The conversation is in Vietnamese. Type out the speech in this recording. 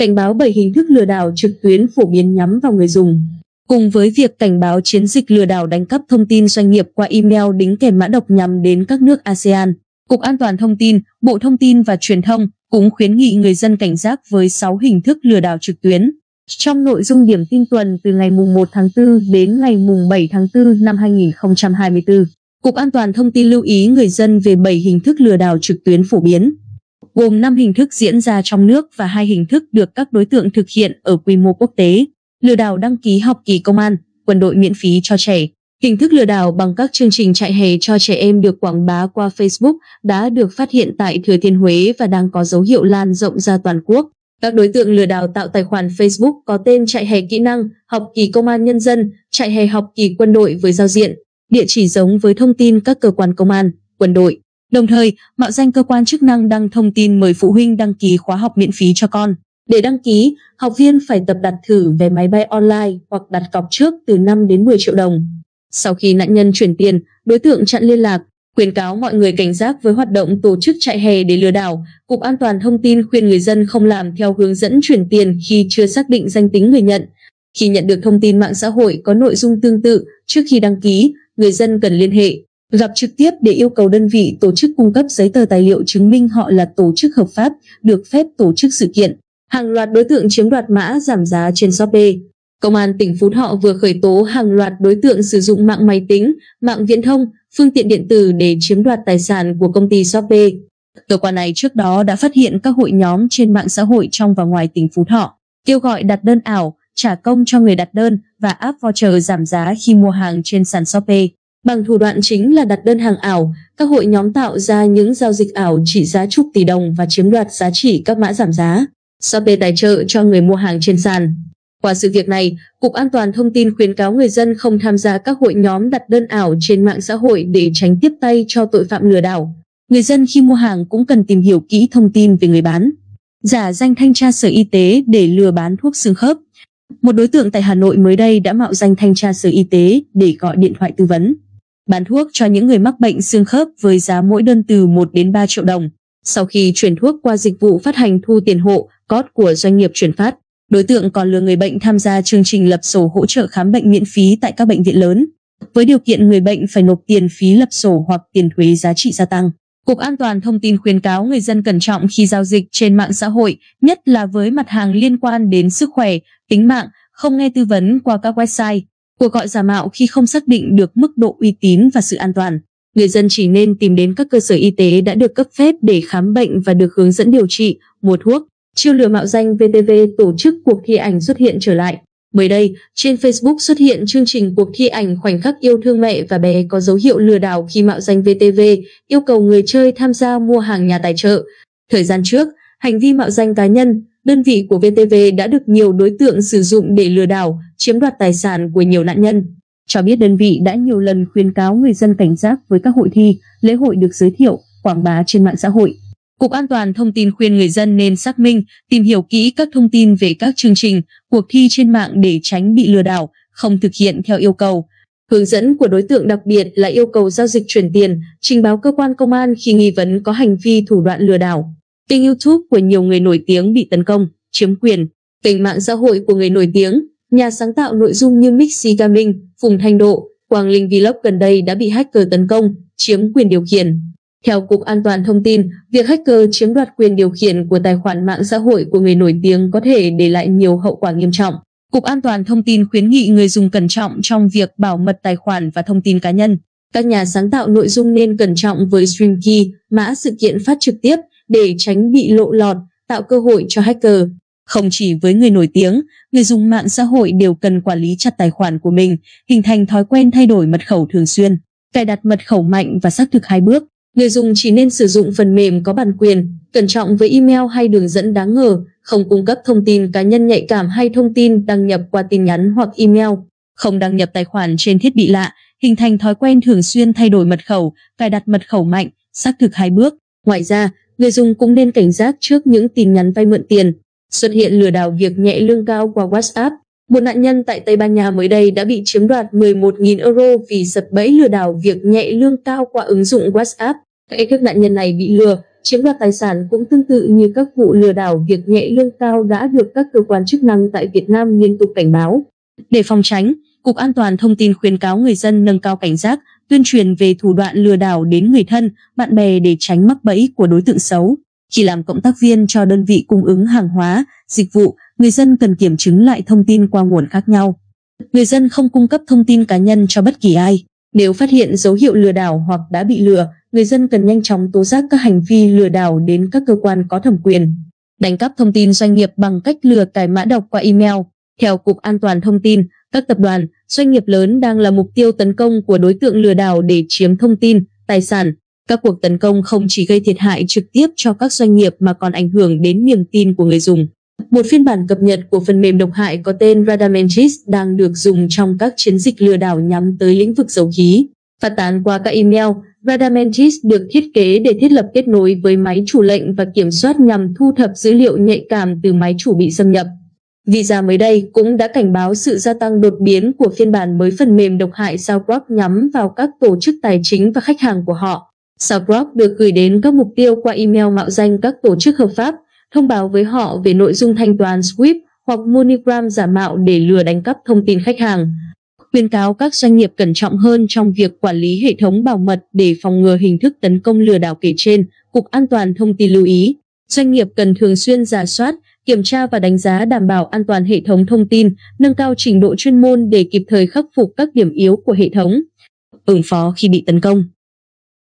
cảnh báo 7 hình thức lừa đảo trực tuyến phổ biến nhắm vào người dùng. Cùng với việc cảnh báo chiến dịch lừa đảo đánh cắp thông tin doanh nghiệp qua email đính kèm mã độc nhắm đến các nước ASEAN, Cục An toàn Thông tin, Bộ Thông tin và Truyền thông cũng khuyến nghị người dân cảnh giác với 6 hình thức lừa đảo trực tuyến. Trong nội dung điểm tin tuần từ ngày 1 tháng 4 đến ngày 7 tháng 4 năm 2024, Cục An toàn Thông tin lưu ý người dân về 7 hình thức lừa đảo trực tuyến phổ biến, gồm 5 hình thức diễn ra trong nước và 2 hình thức được các đối tượng thực hiện ở quy mô quốc tế. Lừa đảo đăng ký học kỳ công an, quân đội miễn phí cho trẻ. Hình thức lừa đảo bằng các chương trình trại hè cho trẻ em được quảng bá qua Facebook đã được phát hiện tại Thừa Thiên Huế và đang có dấu hiệu lan rộng ra toàn quốc. Các đối tượng lừa đảo tạo tài khoản Facebook có tên trại hè kỹ năng, học kỳ công an nhân dân, trại hè học kỳ quân đội với giao diện, địa chỉ giống với thông tin các cơ quan công an, quân đội. Đồng thời, mạo danh cơ quan chức năng đăng thông tin mời phụ huynh đăng ký khóa học miễn phí cho con. Để đăng ký, học viên phải tập đặt thử vé máy bay online hoặc đặt cọc trước từ 5 đến 10 triệu đồng. Sau khi nạn nhân chuyển tiền, đối tượng chặn liên lạc, khuyến cáo mọi người cảnh giác với hoạt động tổ chức trại hè để lừa đảo. Cục An toàn Thông tin khuyên người dân không làm theo hướng dẫn chuyển tiền khi chưa xác định danh tính người nhận. Khi nhận được thông tin mạng xã hội có nội dung tương tự, trước khi đăng ký, người dân cần liên hệ, gặp trực tiếp để yêu cầu đơn vị tổ chức cung cấp giấy tờ tài liệu chứng minh họ là tổ chức hợp pháp, được phép tổ chức sự kiện. Hàng loạt đối tượng chiếm đoạt mã giảm giá trên Shopee. Công an tỉnh Phú Thọ vừa khởi tố hàng loạt đối tượng sử dụng mạng máy tính, mạng viễn thông, phương tiện điện tử để chiếm đoạt tài sản của công ty Shopee. Cơ quan này trước đó đã phát hiện các hội nhóm trên mạng xã hội trong và ngoài tỉnh Phú Thọ, kêu gọi đặt đơn ảo, trả công cho người đặt đơn và áp voucher giảm giá khi mua hàng trên sàn Shopee. Bằng thủ đoạn chính là đặt đơn hàng ảo, các hội nhóm tạo ra những giao dịch ảo trị giá chục tỷ đồng và chiếm đoạt giá trị các mã giảm giá. Shopee tài trợ cho người mua hàng trên sàn. Qua sự việc này, Cục An toàn Thông tin khuyến cáo người dân không tham gia các hội nhóm đặt đơn ảo trên mạng xã hội để tránh tiếp tay cho tội phạm lừa đảo. Người dân khi mua hàng cũng cần tìm hiểu kỹ thông tin về người bán. Giả danh thanh tra Sở Y tế để lừa bán thuốc xương khớp. Một đối tượng tại Hà Nội mới đây đã mạo danh thanh tra Sở Y tế để gọi điện thoại tư vấn, bán thuốc cho những người mắc bệnh xương khớp với giá mỗi đơn từ 1 đến 3 triệu đồng. Sau khi chuyển thuốc qua dịch vụ phát hành thu tiền hộ, cót của doanh nghiệp chuyển phát, đối tượng còn lừa người bệnh tham gia chương trình lập sổ hỗ trợ khám bệnh miễn phí tại các bệnh viện lớn, với điều kiện người bệnh phải nộp tiền phí lập sổ hoặc tiền thuế giá trị gia tăng. Cục An toàn Thông tin khuyến cáo người dân cẩn trọng khi giao dịch trên mạng xã hội, nhất là với mặt hàng liên quan đến sức khỏe, tính mạng, không nghe tư vấn qua các website, cuộc gọi giả mạo khi không xác định được mức độ uy tín và sự an toàn. Người dân chỉ nên tìm đến các cơ sở y tế đã được cấp phép để khám bệnh và được hướng dẫn điều trị, mua thuốc. Chiêu lừa mạo danh VTV tổ chức cuộc thi ảnh xuất hiện trở lại. Mới đây, trên Facebook xuất hiện chương trình cuộc thi ảnh khoảnh khắc yêu thương mẹ và bé có dấu hiệu lừa đảo khi mạo danh VTV, yêu cầu người chơi tham gia mua hàng nhà tài trợ. Thời gian trước, hành vi mạo danh cá nhân, đơn vị của VTV đã được nhiều đối tượng sử dụng để lừa đảo, chiếm đoạt tài sản của nhiều nạn nhân. Cho biết đơn vị đã nhiều lần khuyến cáo người dân cảnh giác với các hội thi, lễ hội được giới thiệu, quảng bá trên mạng xã hội. Cục An toàn Thông tin khuyên người dân nên xác minh, tìm hiểu kỹ các thông tin về các chương trình, cuộc thi trên mạng để tránh bị lừa đảo, không thực hiện theo yêu cầu. Hướng dẫn của đối tượng đặc biệt là yêu cầu giao dịch chuyển tiền, trình báo cơ quan công an khi nghi vấn có hành vi thủ đoạn lừa đảo. Kênh YouTube của nhiều người nổi tiếng bị tấn công, chiếm quyền. Kênh mạng xã hội của người nổi tiếng, nhà sáng tạo nội dung như Mixi Gaming, Phùng Thanh Độ, Quang Linh Vlog gần đây đã bị hacker tấn công, chiếm quyền điều khiển. Theo Cục An toàn Thông tin, việc hacker chiếm đoạt quyền điều khiển của tài khoản mạng xã hội của người nổi tiếng có thể để lại nhiều hậu quả nghiêm trọng. Cục An toàn Thông tin khuyến nghị người dùng cẩn trọng trong việc bảo mật tài khoản và thông tin cá nhân. Các nhà sáng tạo nội dung nên cẩn trọng với stream key, mã sự kiện phát trực tiếp để tránh bị lộ lọt, tạo cơ hội cho hacker. Không chỉ với người nổi tiếng, người dùng mạng xã hội đều cần quản lý chặt tài khoản của mình, hình thành thói quen thay đổi mật khẩu thường xuyên, cài đặt mật khẩu mạnh và xác thực 2 bước. Người dùng chỉ nên sử dụng phần mềm có bản quyền, cẩn trọng với email hay đường dẫn đáng ngờ, không cung cấp thông tin cá nhân nhạy cảm hay thông tin đăng nhập qua tin nhắn hoặc email, không đăng nhập tài khoản trên thiết bị lạ, hình thành thói quen thường xuyên thay đổi mật khẩu, cài đặt mật khẩu mạnh, xác thực 2 bước. Ngoài ra, người dùng cũng nên cảnh giác trước những tin nhắn vay mượn tiền. Xuất hiện lừa đảo việc nhẹ lương cao qua WhatsApp. Một nạn nhân tại Tây Ban Nha mới đây đã bị chiếm đoạt 11.000 euro vì sập bẫy lừa đảo việc nhẹ lương cao qua ứng dụng WhatsApp. Các nạn nhân này bị lừa, Chiếm đoạt tài sản cũng tương tự như các vụ lừa đảo việc nhẹ lương cao đã được các cơ quan chức năng tại Việt Nam liên tục cảnh báo. Để phòng tránh, Cục An toàn Thông tin khuyến cáo người dân nâng cao cảnh giác, tuyên truyền về thủ đoạn lừa đảo đến người thân, bạn bè để tránh mắc bẫy của đối tượng xấu. Khi làm cộng tác viên cho đơn vị cung ứng hàng hóa, dịch vụ, người dân cần kiểm chứng lại thông tin qua nguồn khác nhau. Người dân không cung cấp thông tin cá nhân cho bất kỳ ai. Nếu phát hiện dấu hiệu lừa đảo hoặc đã bị lừa, người dân cần nhanh chóng tố giác các hành vi lừa đảo đến các cơ quan có thẩm quyền. Đánh cắp thông tin doanh nghiệp bằng cách lừa cài mã độc qua email. Theo Cục An toàn Thông tin, các tập đoàn, doanh nghiệp lớn đang là mục tiêu tấn công của đối tượng lừa đảo để chiếm thông tin, tài sản. Các cuộc tấn công không chỉ gây thiệt hại trực tiếp cho các doanh nghiệp mà còn ảnh hưởng đến niềm tin của người dùng. Một phiên bản cập nhật của phần mềm độc hại có tên Radamantis đang được dùng trong các chiến dịch lừa đảo nhắm tới lĩnh vực dầu khí. Phát tán qua các email, Radamantis được thiết kế để thiết lập kết nối với máy chủ lệnh và kiểm soát nhằm thu thập dữ liệu nhạy cảm từ máy chủ bị xâm nhập. Visa mới đây cũng đã cảnh báo sự gia tăng đột biến của phiên bản mới phần mềm độc hại Southrock nhắm vào các tổ chức tài chính và khách hàng của họ. Southrock được gửi đến các mục tiêu qua email mạo danh các tổ chức hợp pháp, thông báo với họ về nội dung thanh toán SWIFT hoặc MoneyGram giả mạo để lừa đánh cắp thông tin khách hàng. Khuyến cáo các doanh nghiệp cẩn trọng hơn trong việc quản lý hệ thống bảo mật để phòng ngừa hình thức tấn công lừa đảo kể trên. Cục An toàn Thông tin lưu ý, doanh nghiệp cần thường xuyên rà soát, kiểm tra và đánh giá đảm bảo an toàn hệ thống thông tin, nâng cao trình độ chuyên môn để kịp thời khắc phục các điểm yếu của hệ thống. Ứng phó khi bị tấn công.